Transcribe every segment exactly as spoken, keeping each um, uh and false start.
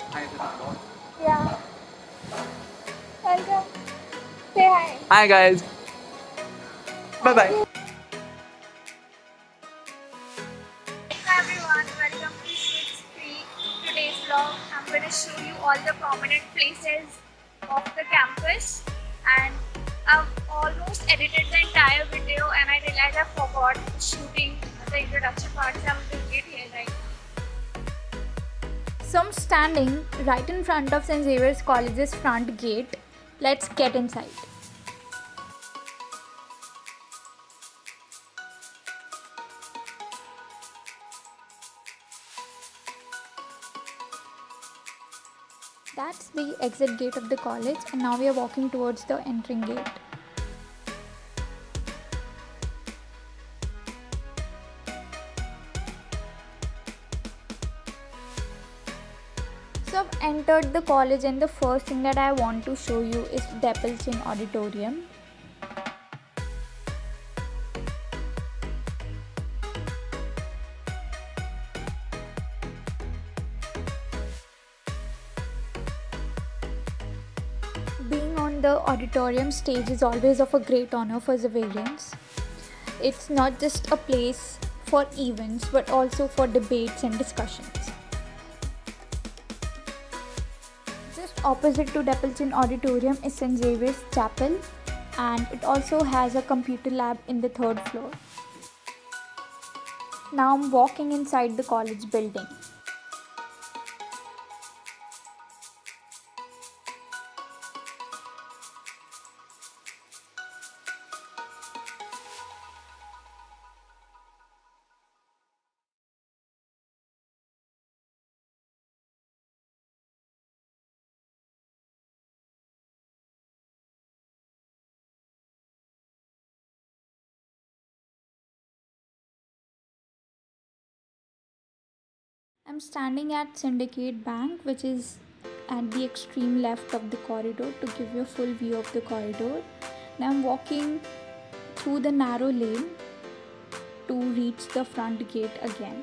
Yeah. Welcome. Say hi. Hi guys. Bye bye. Hi everyone, welcome to S X C. Today's vlog, I'm going to show you all the prominent places of the campus, and I've almost edited the entire video and I realized I forgot shooting the introduction part, so I'm doing it here right now. So I'm standing right in front of Saint Xavier's College's front gate. Let's get inside. That's the exit gate of the college, and now we are walking towards the entering gate. So I've entered the college, and the first thing that I want to show you is Depelchin Auditorium. Being on the auditorium stage is always of a great honor for Xavierians. It's not just a place for events but also for debates and discussions. Just opposite to Depelchin Auditorium is Saint Xavier's Chapel, and it also has a computer lab in the third floor. Now I'm walking inside the college building. I'm standing at Syndicate Bank, which is at the extreme left of the corridor, to give you a full view of the corridor. Now I'm walking through the narrow lane to reach the front gate again.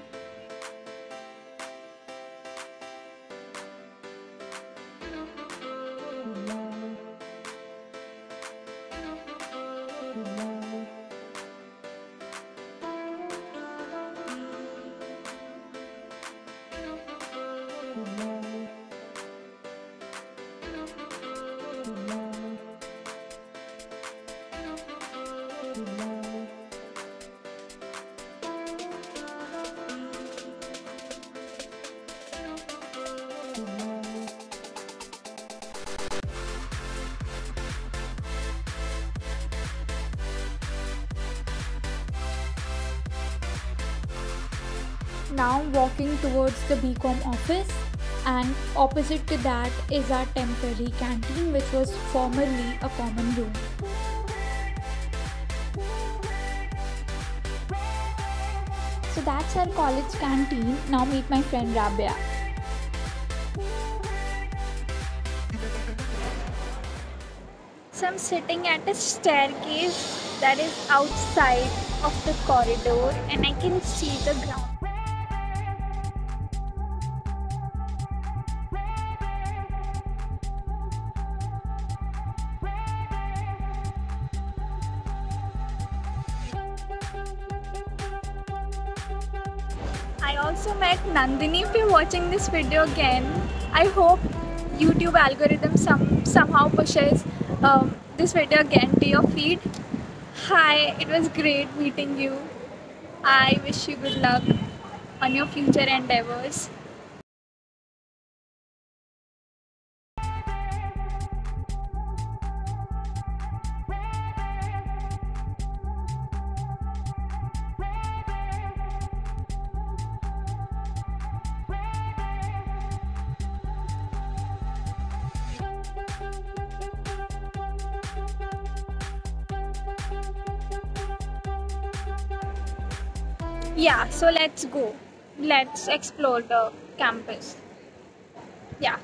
Now walking towards the B Com office, and opposite to that is our temporary canteen, which was formerly a common room. So that's our college canteen. Now meet my friend Rabia. So I'm sitting at a staircase that is outside of the corridor, and I can see the ground. I also met Nandini. If you're watching this video again, I hope YouTube algorithm some somehow pushes um, this video again to your feed. Hi, it was great meeting you. I wish you good luck on your future endeavors. Yeah, so let's go. Let's explore the campus. Yeah.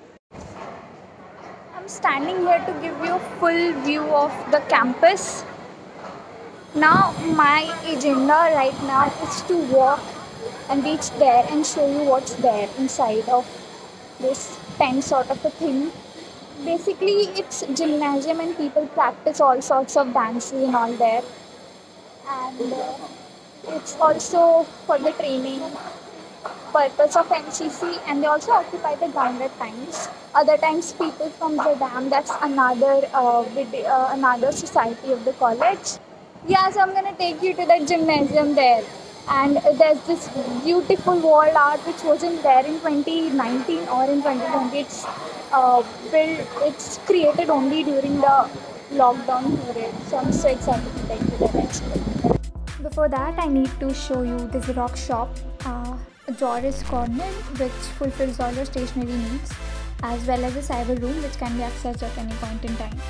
I'm standing here to give you a full view of the campus. Now my agenda right now is to walk and reach there and show you what's there inside of this tent sort of a thing. Basically, it's gymnasium and people practice all sorts of dances and all there. And uh, it's also for the training purpose of N C C, and they also occupy the ground at times. Other times, people from the dam. That's another uh, vid- uh, another society of the college. Yeah, so I'm gonna take you to the gymnasium there, and there's this beautiful wall art which wasn't there in twenty nineteen or in twenty twenty. It's uh, built. It's created only during the lockdown period. So I'm so excited to take you there next. Before that, I need to show you this rock shop, uh, Xavier's Corner, which fulfills all your stationery needs, as well as a cyber room which can be accessed at any point in time.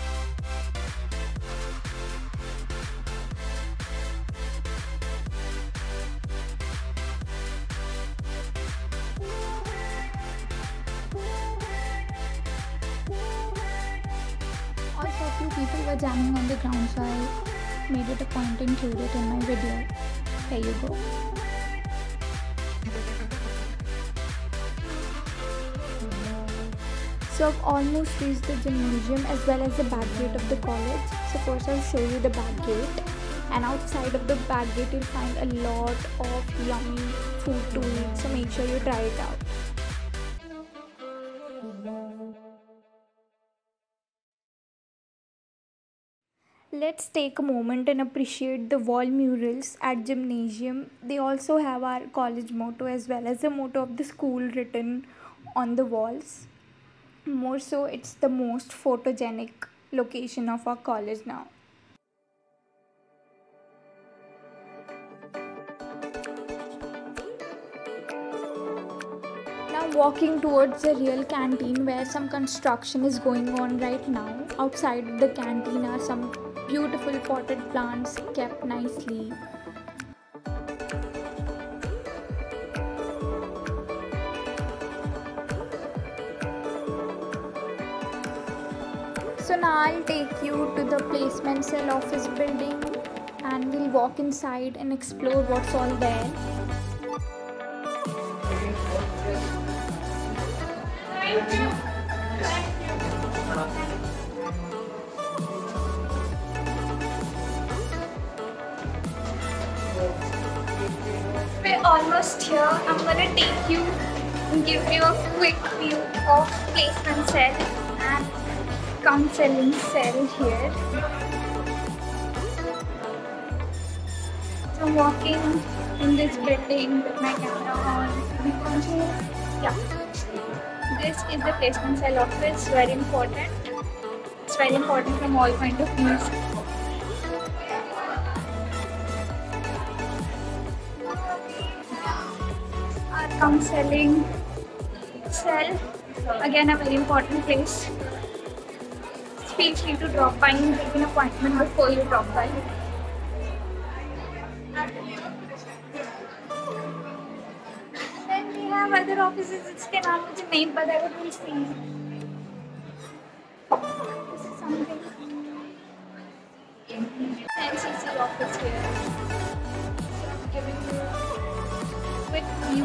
Also, a few people were jamming on the ground, so I made it a point to include it in my video. There you go. So I've almost reached the gymnasium as well as the back gate of the college. So first I'll show you the back gate. And outside of the back gate you'll find a lot of yummy food to eat. So make sure you try it out. Let's take a moment and appreciate the wall murals at gymnasium. They also have our college motto as well as the motto of the school written on the walls. More so, it's the most photogenic location of our college now. Now walking towards the real canteen where some construction is going on right now. Outside the canteen are some beautiful potted plants kept nicely. So now I'll take you to the placement cell office building and we'll walk inside and explore what's all there. Thank you. We're almost here. I'm gonna take you and give you a quick view of placement cell and counseling cell here. So I'm walking in this building with my camera on. Yeah. This is the placement cell office, very important. It's very important from all point of views. Our counseling cell, again a very important place. Feel free to drop by and take an appointment before you drop by. Then we have other offices. It's the name of the name, but I wouldn't see. This is something. N C C office here. So I'm giving you a quick view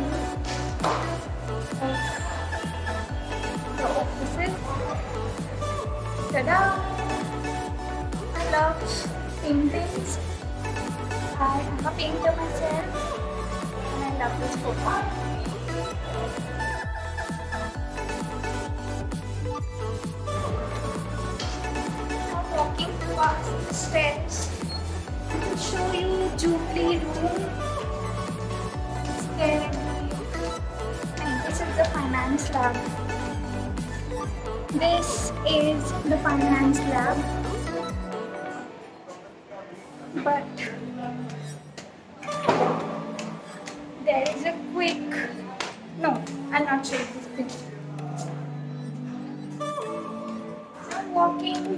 of the offices. Ta-da! I love paintings. I am a painter myself and I love this book. Now walking past the stairs, I will show you Jubilee room. It's there and this is the finance lab. This is the finance lab, but there is a quick, no, I'll not show you this thing. So I'm walking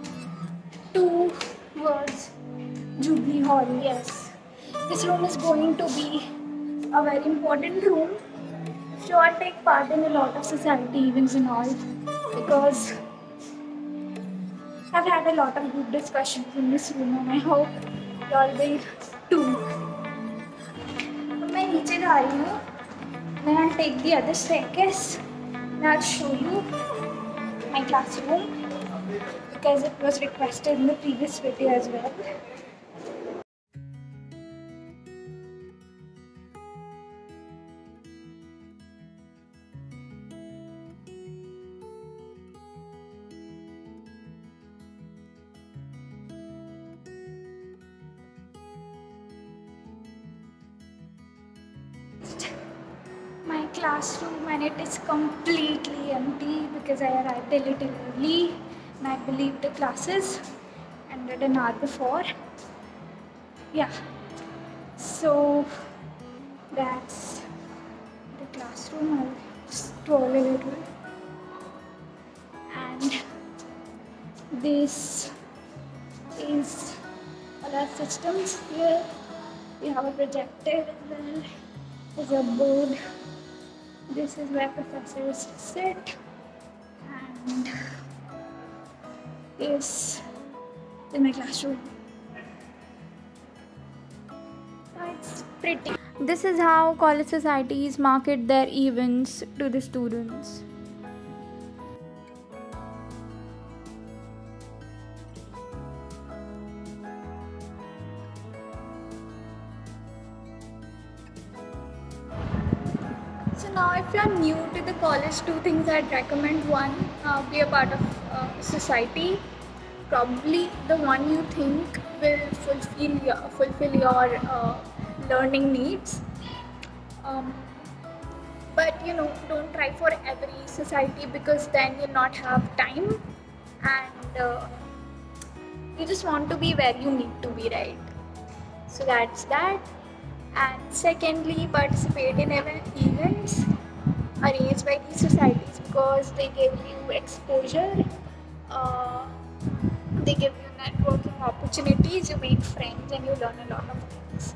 towards Jubilee Hall, yes. This room is going to be a very important room. So I'll take part in a lot of society events and all, because I've had a lot of good discussions in this room and I hope you all will too. अब मैं नीचे जा रही हूँ. Then I'll take the other staircase Now I'll show you my classroom because it was requested in the previous video as well. My classroom, and it is completely empty because I arrived a little early and I believe the classes ended an hour before. Yeah, so that's the classroom. I'll just scroll a little, and this is all our systems here. We have a projector as well. There's a board. This is where professors sit, and this is my classroom. That's pretty. This is how college societies market their events to the students. So now if you are new to the college, two things I'd recommend. One, uh, be a part of uh, society. Probably the one you think will fulfill your, fulfill your uh, learning needs. Um, but you know, don't try for every society because then you'll not have time, and uh, you just want to be where you need to be, right? So that's that. And secondly, participate in events arranged by these societies because they give you exposure, uh, they give you networking opportunities, you make friends, and you learn a lot of things.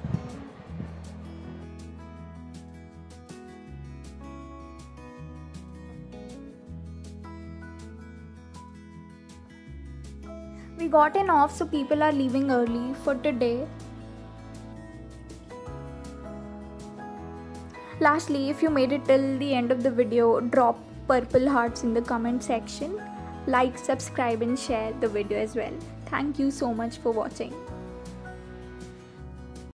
We got an off, so people are leaving early for today. Lastly, if you made it till the end of the video, drop purple hearts in the comment section. Like, subscribe and share the video as well. Thank you so much for watching.